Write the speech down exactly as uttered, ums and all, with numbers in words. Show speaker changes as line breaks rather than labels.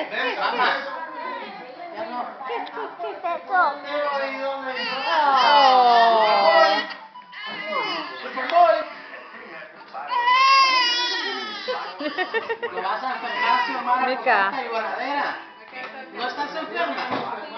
¿Qué?
Mamá.
Ya no.
¿Qué hiciste eso?
Oh.
Superboy. Lo vas a enfermar si Omar
Mica.
con esta lloradera. ¿No estás enferma?